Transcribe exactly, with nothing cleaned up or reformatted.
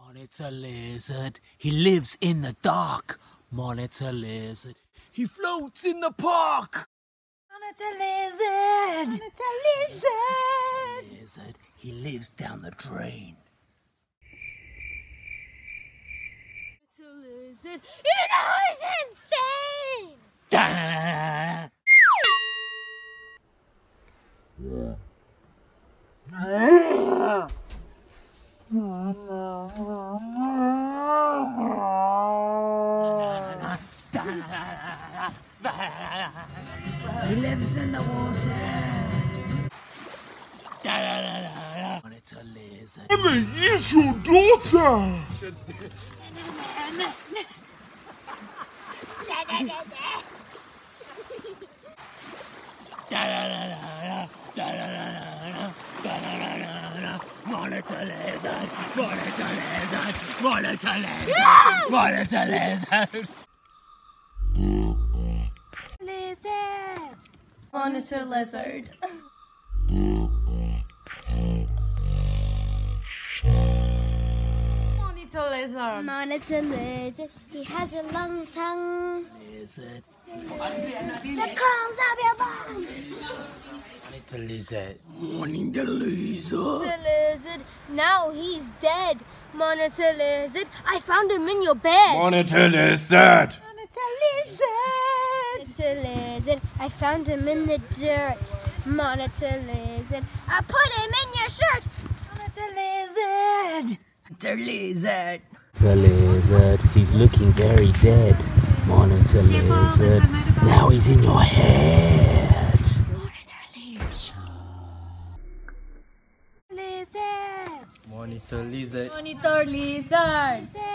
Monitor lizard. He lives in the dark. Monitor lizard. He floats in the park. Monitor lizard. Monitor lizard. Lizard. He lives down the drain. Monitor lizard. You know he's insane. Da-da-da-da-da. He lives in the water. Monitor lizard. I'm gonna eat your daughter! Monitor lizard. Monitor lizard. Monitor lizard. Monitor lizard. Lizard. Monitor lizard. Monitor lizard. Monitor lizard, he has a long tongue Lizard. that crawls up your bum. Monitor lizard. Monitor lizard. Monitor lizard, now he's dead. Monitor lizard, I found him in your bed. Monitor lizard! Monitor lizard. Monitor lizard, I found him in the dirt. Monitor lizard, I put him in your shirt. Monitor lizard. Monitor lizard. Monitor lizard. He's looking very dead. Monitor lizard. Now he's in your head. Lizard. Monitor lizard. Monitor lizard.